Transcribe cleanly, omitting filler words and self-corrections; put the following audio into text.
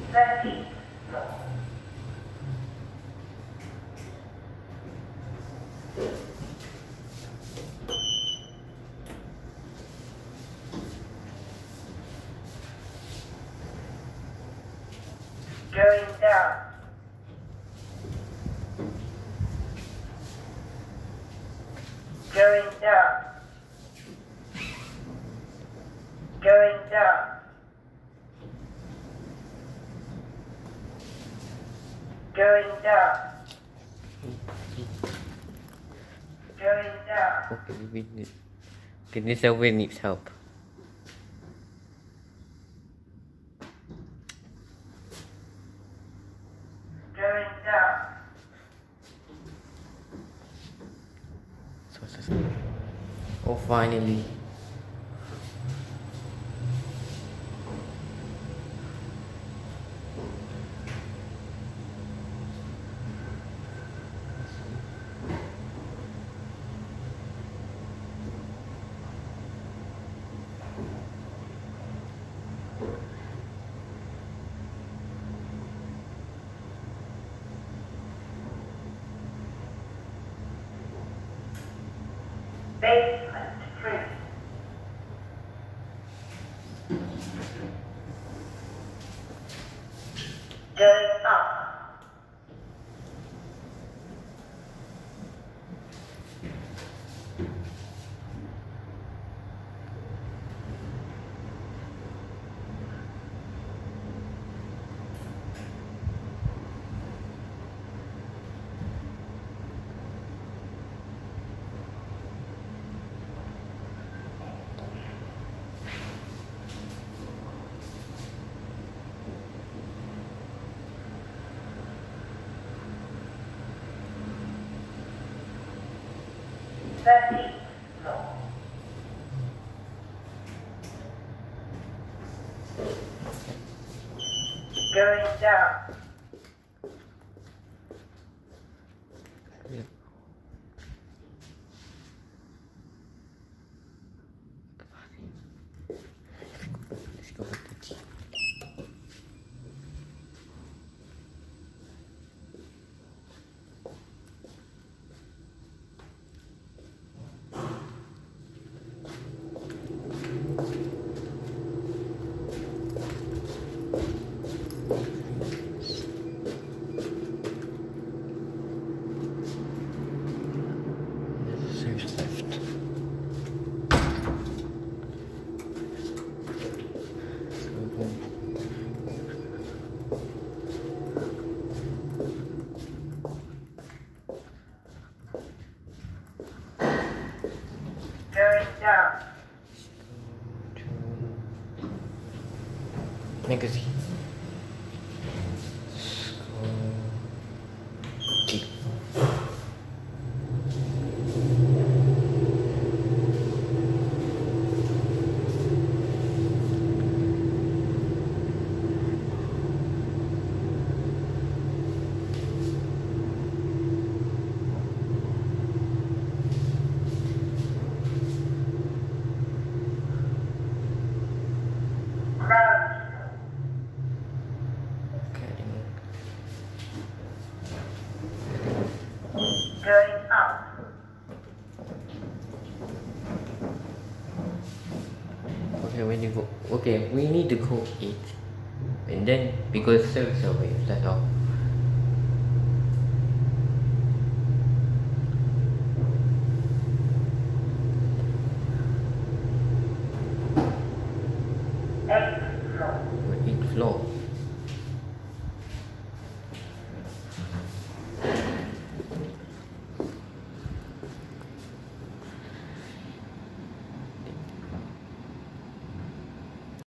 13th floor. Going down. Going down. Going down. Going down. Going down. Okay, Kidney 7 needs help. Going down. Oh, finally. Basement 3. Going up. Thirteenth floor. Going down. Yeah. Let's go back to G. There's left. Going down. Magazine. G. Ground. Going up. Okay, when you go, okay, we need to go eat, and then because service away, that's all. Eighth floor. Eat floor.